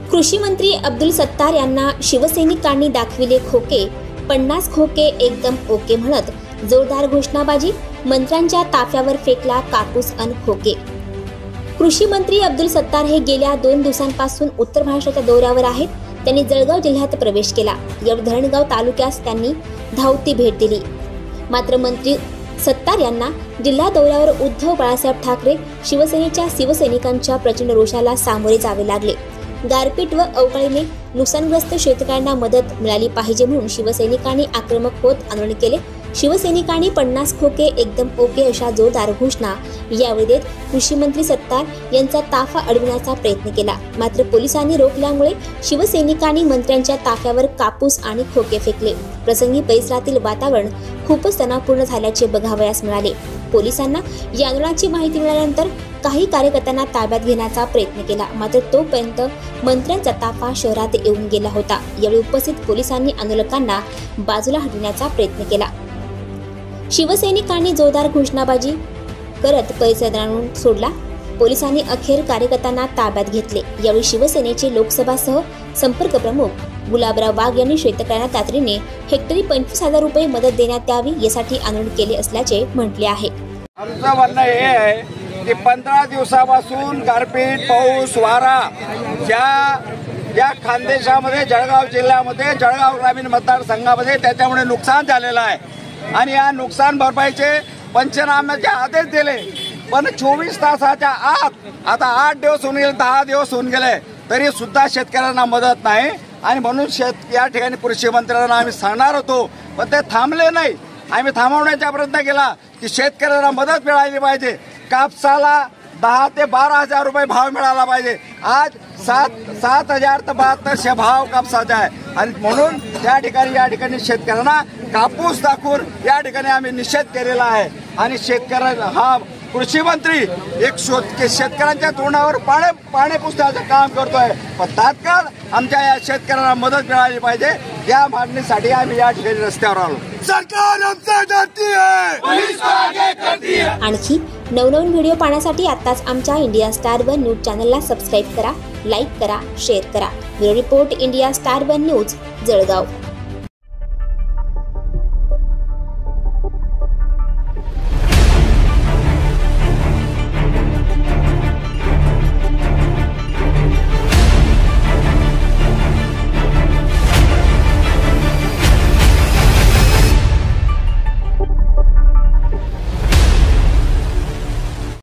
कृषी मंत्री अब्दुल सत्तार यांना शिवसैनिकांनी दाखविले खोके, 50 खोके एकदम ओके म्हणत जोरदार घोषणाबाजी, मंत्र्यांच्या ताफ्यावर फेकला कापूस अन खोके। कृषी मंत्री अब्दुल सत्तार हे गेल्या 2 दिवसांपासून उत्तर महाराष्ट्राच्या दौऱ्यावर आहेत। त्यांनी जळगाव जिल्ह्यात प्रवेश केला। यावेळी धरणगाव तालुक्यास त्यांनी धावती भेट दिली। मात्र मंत्री सत्तार यांना जिल्हा दौऱ्यावर उद्धव बाळासाहेब ठाकरे शिवसेनेच्या शिवसैनिकांच्या प्रचंड रोषाला सामोरे जावे लागले। गारपीट व अवकाळीने नुकसानग्रस्त शेतकऱ्यांना मदत मिळाली पाहिजे म्हणून शिवसैनिकांनी आक्रमक होत आंदोलन केले। शिवसैनिकांनी 50 खोके एकदम ओके अशा जोरदार घोषणा यावेळी देत कृषी मंत्री सत्तार यांचा ताफा अडविण्याचा प्रयत्न केला। मात्र पोलिसांनी रोखल्यामुळे शिवसैनिकांनी मंत्र्यांच्या ताफ्यावर कापूस आणि खोके फेकले। प्रसंगी परिसरातील वातावरण खूपच तणावपूर्ण झाल्याचे बघावयास मिळाले। पोलिसांना या आंदोलनाची माहिती मिळाल्यानंतर काही कार्यकर्त्यांना ताब्यात घेण्याचा प्रयत्न केला। मात्र तोपर्यंत मंत्र्यांचा ताफा शहरात येऊन गेला होता। यावेळी उपस्थित पोलिसांनी आंदोलकांना बाजूला हटविण्याचा प्रयत्न केला। शिवसैनिकांनी जोरदार घोषणाबाजी करत परिसर सोडला। पोलिसांनी अखेर कार्यकर्त्यांना ताब्यात घेतले। यावेळी शिवसेनेचे लोकसभासह संपर्क प्रमुख गुलाबराव वाघ यांनी शेतकऱ्यांना तातडीने हेक्टरी 25,000 रुपये मदत देण्यात यावी यासाठी आंदोलन केले असल्याचे म्हटले आहे। आमचं म्हणणं हे आहे की 15 दिवसापासून गारपीट, पाऊस, वारा या खानदेशामध्ये जळगाव जिल्ह्यामध्ये जळगाव ग्रामीण मतदारसंघामध्ये त्याच्यामुळे नुकसान झालेलं आहे आणि या नुकसान भरपाईचे पंचनाम्याचे आदेश दिले। पण 24 तासाच्या आत आता 8 दिवस होऊन गेले, 10 दिवस होऊन गेले तरी सुद्धा शेतकऱ्यांना मदत नाही आणि म्हणून या ठिकाणी कृषी मंत्र्यांना आम्ही सांगणार होतो पण ते थांबले नाही। आम्ही थांबवण्याचा प्रयत्न केला की शेतकऱ्यांना मदत मिळाली पाहिजे। कापसाला 10 ते 12,000 रुपये भाव मिळाला पाहिजे। आज 7,000 ते 7200 भाव कापसाचा आहे आणि म्हणून या ठिकाणी शेतकऱ्यांना कापूस दाखवून या ठिकाणी आम्ही निषेध केलेला आहे आणि शेतकऱ्यांना हा कृषी मंत्री एक शेतकऱ्यांच्या तोंडावर पाणी पुसण्याचं काम करतोय। पण तात्काळ आमच्या या शेतकऱ्यांना मदत मिळाली पाहिजे या मागणीसाठी आम्ही या ठिकाणी रस्त्यावर आलो। सरकार आमचा डरती है, पुलिस आगे करती है। आणखी नवनवीन व्हिडिओ पाहण्यासाठी आताच आमच्या इंडिया स्टार 1 न्यूज चॅनलला सबस्क्राईब करा, लाईक करा, शेअर करा। Bureau report, India star 1 news, Jalgaon.